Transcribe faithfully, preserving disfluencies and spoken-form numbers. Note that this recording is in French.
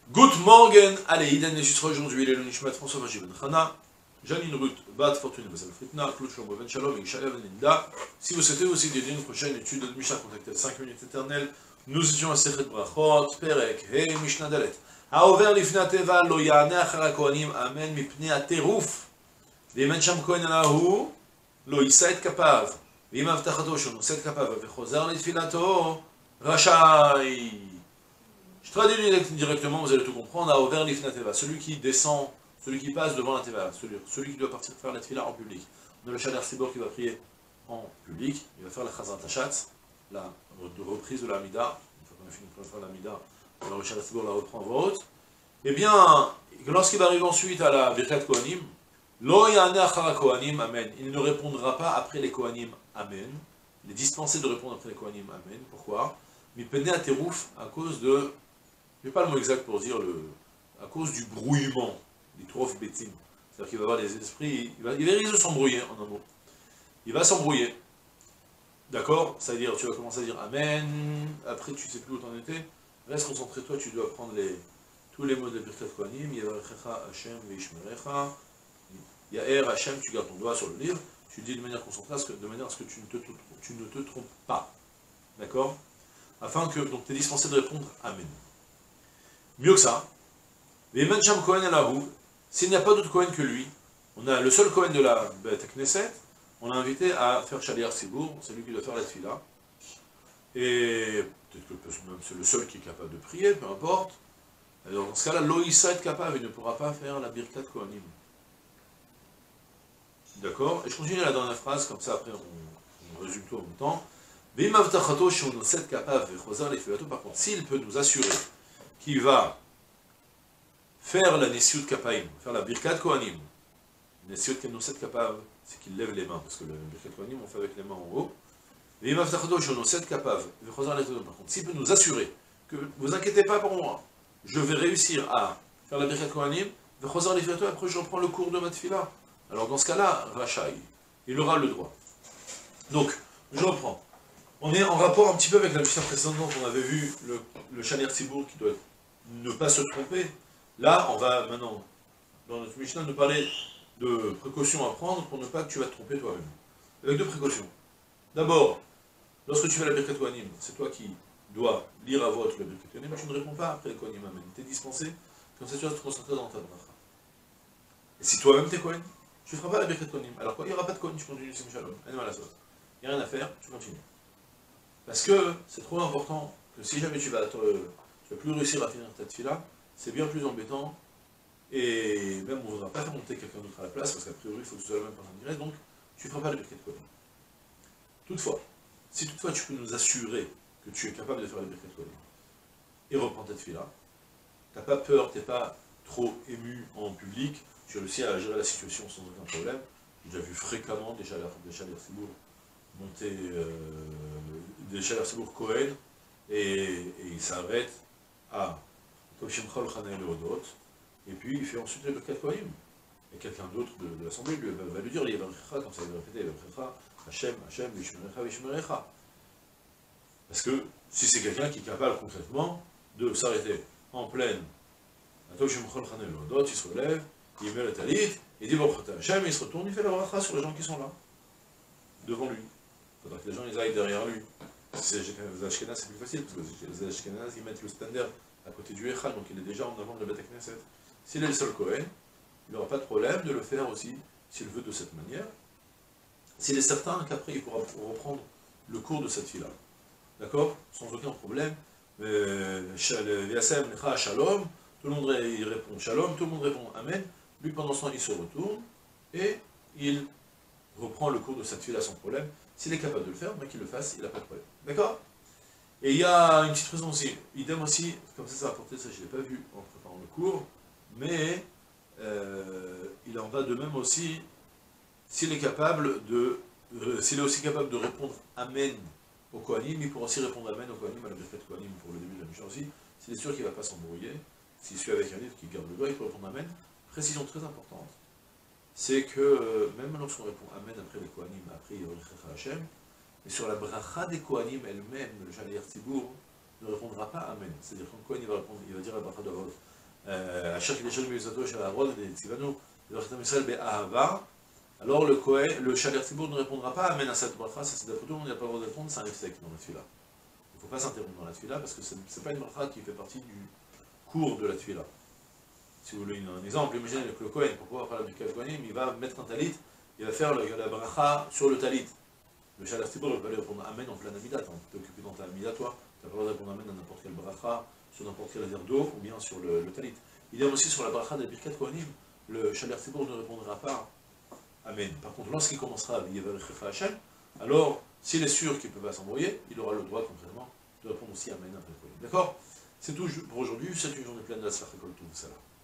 Good morning, allez, Iden enregistre aujourd'hui le Nishmat François Magie Ben Chana, Janine Ruth, Bat Fortune Basel Fritna, Claude Shlomo Ben Shalom, et Shaya Ben Linda. Si vous souhaitez aussi dédier une prochaine étude de Mishnah, contactez cinq minutes éternelles. Nous étions à Sechet Brachot, Perek, Hey Mishnah Dalet. Haover lifnei ateva lo ya'aneh achar hakohanim amen mipnei hateruf. Ve'im sham kohen alahu lo yisa et kapav. Ve'im avtachato shel nose et kapav vechozar letfilato rashai. Je traduis directement, vous allez tout comprendre. Haover lifnei ateva, celui qui descend, celui qui passe devant la teva, celui, celui qui doit partir faire la tefila en public. On a le Shader Sibor qui va prier en public, il va faire la Chazrat Hashatz, la reprise de la Amida. Une fois qu'on a fini de faire la Amida, le Shader Sibor la reprend en voix haute. Eh bien, lorsqu'il va arriver ensuite à la Birkat Kohanim, Lo ya'aneh achar hakohanim, amen. Il ne répondra pas après les Kohanim, amen. Il est dispensé de répondre après les Kohanim, amen. Pourquoi? Mipnei hateruf, à cause de, je n'ai pas le mot exact pour dire, le, à cause du brouillement, des trof betim. C'est-à-dire qu'il va avoir des esprits, il va, il risque de s'embrouiller, en un mot. Il va s'embrouiller. D'accord? C'est-à-dire, tu vas commencer à dire amen, après tu ne sais plus où t'en étais, reste concentré, toi, tu dois prendre les, tous les mots de Birkat Kohanim, Yavarechecha Hashem Veishmerecha, Yaher Hashem, tu gardes ton doigt sur le livre, tu dis de manière concentrée, de manière à ce que tu ne te, tu ne te trompes pas. D'accord? Afin que, donc, tu es dispensé de répondre amen. Mieux que ça, Ve'im sham kohen alahu, s'il n'y a pas d'autre Kohen que lui, on a le seul Kohen de la Beit Knesset, on l'a invité à faire Shaliach Sibour, c'est lui qui doit faire la tefila. Et peut-être que même c'est le seul qui est capable de prier, peu importe. Alors dans ce cas-là, Lo yisa et capable, il ne pourra pas faire la Birkat Kohanim. D'accord? Et je continue la dernière phrase, comme ça après on, on résume tout en même temps. Ve'im avtachato shel nose kapav vechozar letfilato, par contre, s'il peut nous assurer qu'il va faire la Nesiut Kapaim, faire la Birkat Kohanim, Nesiut Kenoset Kapav, c'est qu'il lève les mains, parce que le Birkat Kohanim, on fait avec les mains en haut. Et Imavtachado Shonoset Kapav, par contre, s'il peut nous assurer que, vous inquiétez pas pour moi, je vais réussir à faire la Birkat Kohanim, après je reprends le cours de ma tefila. Alors dans ce cas-là, Rachai, il aura le droit. Donc, je reprends. On est en rapport un petit peu avec la Mishnah précédente, on avait vu le, le Shaner Tzibour qui doit ne pas se tromper. Là, on va maintenant, dans notre Mishnah, nous parler de précautions à prendre pour ne pas que tu vas te tromper toi-même. Avec deux précautions. D'abord, lorsque tu fais la Birkat Kohanim, c'est toi qui dois lire à voix haute la Birkat Kohanim, mais tu ne réponds pas après le Kohanim Amen. Tu es dispensé, comme ça tu vas te concentrer dans ta bracha. Et si toi-même tu es Kohen, tu ne feras pas la Birkat Kohanim. Alors quoi, il n'y aura pas de Kohen, tu continues, c'est Shalom. Il n'y a rien à faire, tu continues. Parce que c'est trop important que si jamais tu vas, te, tu vas plus réussir à finir ta tefila, c'est bien plus embêtant, et même on ne voudra pas faire monter quelqu'un d'autre à la place, parce qu'a priori il faut que ce soit la même personne qui reste, donc tu ne feras pas la Birkat Kohanim. Toutefois, si toutefois tu peux nous assurer que tu es capable de faire la Birkat Kohanim, et reprendre ta tefila, tu n'as pas peur, tu n'es pas trop ému en public, tu réussis à gérer la situation sans aucun problème. J'ai déjà vu fréquemment des Shader Sibour monter, euh, des Shader Sibour Kohen, et, et il s'arrête à et puis il fait ensuite le Birkat Kohanim. Et quelqu'un d'autre de, de l'assemblée lui va, va lui dire, il va comme ça il va répéter, il va répéter, Hashem, Hashem, Vishmerecha, Vishmerecha. Parce que si c'est quelqu'un qui est capable concrètement de s'arrêter en pleine, il se relève, il met le talit, il dit Hashem, il se retourne, il fait la bracha sur les gens qui sont là, devant lui. Il faudra que les gens ils aillent derrière lui. Si c'est les Ashkenaz, c'est plus facile, parce que les Ashkenaz, ils mettent le standard à côté du Echal, donc il est déjà en avant de la Beit Knesset. S'il est le seul Kohen, il n'aura pas de problème de le faire aussi, s'il veut de cette manière. S'il est certain qu'après il pourra reprendre le cours de cette fille-là. D'accord? Sans aucun problème. Shalom, tout le monde il répond Shalom, tout le monde répond Amen. Lui pendant ce temps il se retourne et il reprend le cours de cette fille-là sans problème. S'il est capable de le faire, mais qu'il le fasse, il n'a pas de problème. D'accord? Et il y a une petite raison aussi, idem aussi, comme ça ça va apporter, ça je ne l'ai pas vu en préparant le cours, mais euh, il en va de même aussi, s'il est capable de, euh, s'il est aussi capable de répondre Amen au Kohanim, il pourra aussi répondre Amen au Kohanim, à la Birkat Kohanim pour le début de la Mishnah aussi, s'il est sûr qu'il ne va pas s'embrouiller, s'il suit avec un livre qui garde le doigt, il peut répondre Amen. Précision très importante, c'est que euh, même lorsqu'on répond Amen après les Kohanim, après il y aura Hashem, mais sur la bracha des Kohanim elle-même, le Shader Tzibour ne répondra pas Amen. C'est-à-dire qu'un Kohen il va, répondre, il va dire la bracha de Avot, euh, à chaque échelle Miusato, chez la droite, des Tzivano, de Israël, Be'ahava, alors le Kohen, le Shaler Tzibour ne répondra pas Amen à cette bracha, ça c'est d'après tout, on n'a pas le droit de répondre, c'est un sec dans la tefila. Il ne faut pas s'interrompre dans la tefila parce que ce n'est pas une bracha qui fait partie du cours de la tefila. Si vous voulez un exemple, imaginez que le Kohen, pour pouvoir faire la Birkat Kohanim, il va mettre un talit, il va faire le, la bracha sur le talit. Le Shaler Tzibour, il va lui répondre Amen en plein Amidat, hein. Tu t'es occupé dans ta Amidat, toi, tu n'as pas le droit de répondre Amen à n'importe quelle bracha, sur n'importe quel verre d'eau, ou bien sur le, le talit. Il y a aussi sur la bracha de la Birkat Kohanim, le Shaler Tzibour ne répondra pas Amen. Par contre, lorsqu'il commencera à Yevarechecha Hashem, alors, s'il est sûr qu'il ne peut pas s'embrouiller, il aura le droit, concrètement, de répondre aussi Amen après le Kohen. D'accord? C'est tout pour aujourd'hui, c'est une journée pleine de la Sfar Kol Tov, ça là.